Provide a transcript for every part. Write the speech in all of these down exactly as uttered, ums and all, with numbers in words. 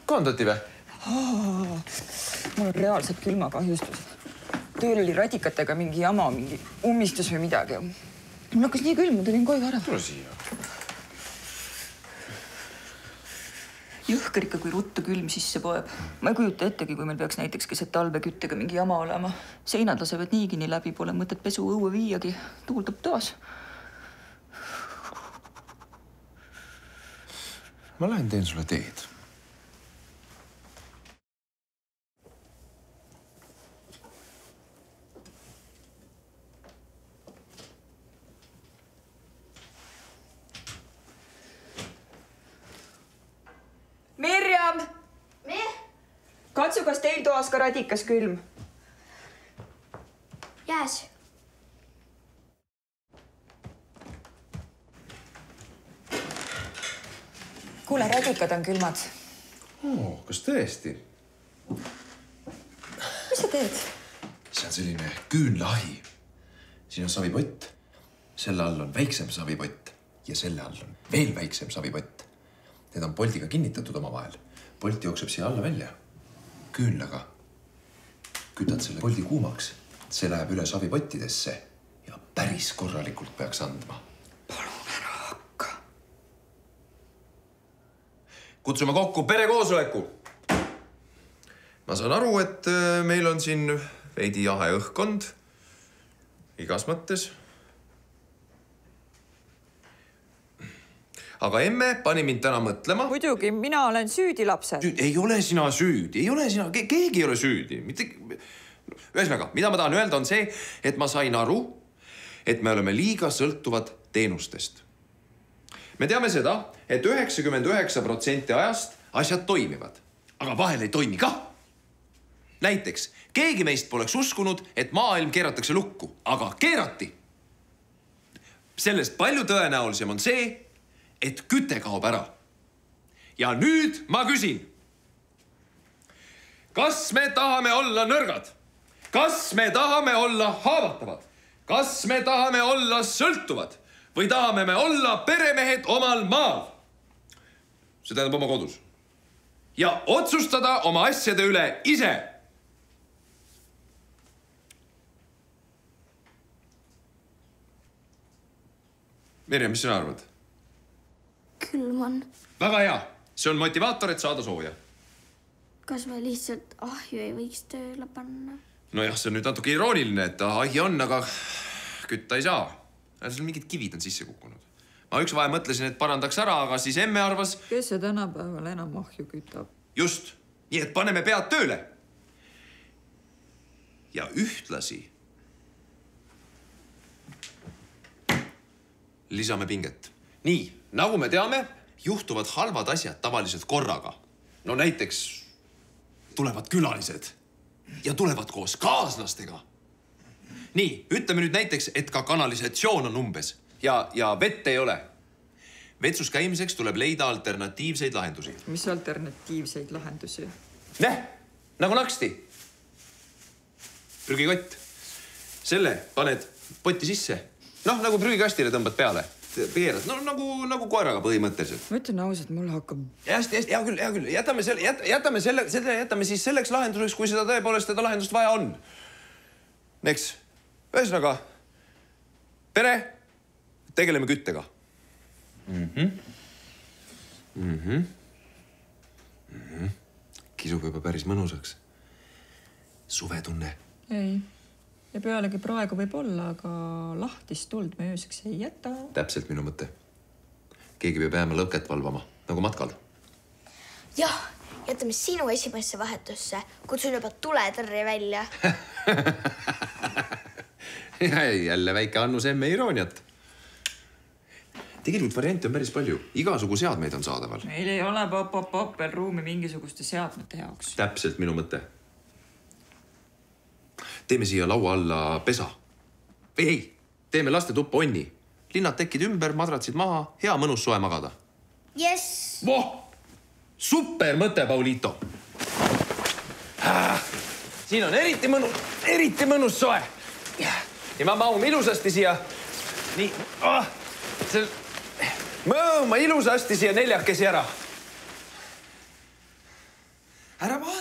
koondati või? Mul on reaalselt külmakahjustus. Tööl oli radikatega mingi jama, mingi ummistus või midagi. Mul hakkas nii külm, ma tulin koju ära. Tule siia. Jõhker ikka, kui ruttu külm sisse poeb. Ma ei kujuta ettegi, kui meil peaks näiteks keset talveküttega mingi jama olema. Seinad lasevad niigi nii läbi, pole mõtet pesu õue viiagi. Tuuldab toas. Ma lähen teen sulle teed. Mirjam! Me? Katsu, kas teil toas ka radikas külm? Jääs. Kuule, radikad on külmad. Oo, kas tõesti? Mis sa teed? See on selline küünlahi. Siin on savipott. Selle all on väiksem savipott ja selle all on veel väiksem savipott. Need on poldiga kinnitatud oma vahel. Polt jookseb siia alla välja. Küünlaga. Kütad selle poldi kuumaks. See läheb üle savipottidesse ja päris korralikult peaks andma. Palun ära hakka. Kutsume kokku perekoosoleku. Ma saan aru, et meil on siin veidi jahe õhkkond. Igas mõttes. Aga emme pani mind täna mõtlema. Muidugi, mina olen süüdi lapsed. Süüd, ei ole sina süüdi. Ei ole sina, ke keegi ei ole süüdi. Mitte... Ühesõnaga, mida ma tahan öelda on see, et ma sain aru, et me oleme liiga sõltuvad teenustest. Me teame seda, et üheksakümmend üheksa protsenti ajast asjad toimivad. Aga vahel ei toimi ka. Näiteks, keegi meist poleks uskunud, et maailm keeratakse lukku. Aga keerati. Sellest palju tõenäolisem on see, et küte kaob ära. Ja nüüd ma küsin. Kas me tahame olla nõrgad? Kas me tahame olla haavatavad? Kas me tahame olla sõltuvad? Või tahame me olla peremehed omal maal? See tähendab oma kodus. Ja otsustada oma asjade üle ise. Mirjam, mis sina arvad? Külm on. Väga hea. See on motivaator, et saada sooja. Kas me lihtsalt ahju ei võiks tööle panna? No jah, see on nüüd natuke irooniline, et ahi on, aga kütta ei saa. Seal mingid kivid on sisse kukkunud. Ma üks vahe mõtlesin, et parandaks ära, aga siis emme arvas... Kes see tänapäeval enam ahju kütab? Just. Nii, et paneme pead tööle. Ja ühtlasi lisame pinget. Nii, nagu me teame, juhtuvad halvad asjad tavaliselt korraga. No näiteks tulevad külalised ja tulevad koos kaaslastega. Nii, ütleme nüüd näiteks, et ka kanalisatsioon on umbes ja, ja vett ei ole. Vetsus käimiseks tuleb leida alternatiivseid lahendusi. Mis alternatiivseid lahendusi? Näh, nagu naksti. Prügikott. Selle paned potti sisse. Noh, nagu prügikastile tõmbad peale. Peerad, no nagu, nagu koeraga põhimõtteliselt. Ma ütlen ausalt, mul hakkab... Hästi, hästi, hea küll, hea küll. Jätame, selle, jät, jätame, selle, selle, jätame siis selleks lahenduseks, kui seda tõepoolest seda lahendust vaja on. Eks, ühesõnaga, pere, tegeleme küttega. Mm-hmm. Mm-hmm. Mm-hmm. Kisub juba päris mõnusaks. Suvetunne. Ei. Ja pealegi praegu võib olla, aga lahtist tuld me ööseks ei jäta. Täpselt minu mõte. Keegi peab jääma lõket valvama, nagu matkal. Jah, jätame sinu esimesse vahetusse. Kutsun juba tuletõrje välja. Ja jälle väike Annus emme irooniat. Tegelikult variante on päris palju. Igasugu seadmeid on saadaval. Meil ei ole pop-pop-pop veel ruumi mingisuguste seadmete jaoks. Täpselt minu mõte. Teeme siia laua alla pesa. Või ei, teeme laste tuppa onni. Linnad tekid ümber, madratsid maha, hea mõnus soe magada. Yes! Voh! Super mõte, Paulito! Ah, siin on eriti mõnus, eriti mõnus soe. Ja ma maun ilusasti siia. Nii, ah, see... Mõõma ilusasti siia neljakesi ära.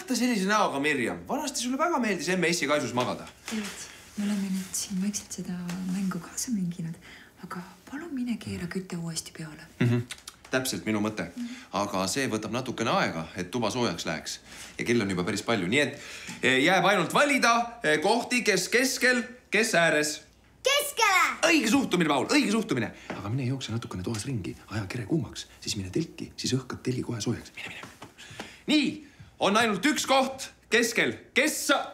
ta sellise näoga, Mirjam? Vanasti sulle väga meeldis M S-i kaisus magada. Tead, me oleme nüüd siin vaikselt seda mängu kaasa mänginud, aga palun mine keera kütte uuesti peale. Mm -hmm. Täpselt minu mõte. Aga see võtab natukene aega, et tuba soojaks läheks. Ja kell on juba päris palju. Nii et jääb ainult valida kohti, kes keskel, kes ääres. Keskele! Õige suhtumine, Paul, õige suhtumine. Aga mine jookse natukene toas ringi, aja kere kuumaks, siis mine telki, siis õhkad telli kohe soojaks. Mine, mine. Nii, on ainult üks koht keskel. Kes sa...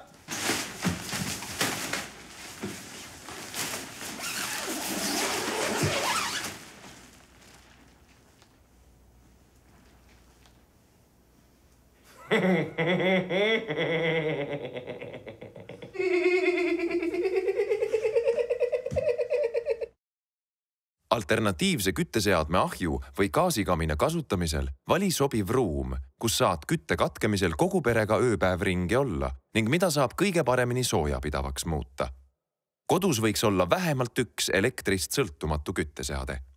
Alternatiivse kütteseadme ahju või gaasikamina kasutamisel vali sobiv ruum, kus saad kütte katkemisel kogu perega ööpäev ringi olla ning mida saab kõige paremini soojapidavaks muuta. Kodus võiks olla vähemalt üks elektrist sõltumatu kütteseade.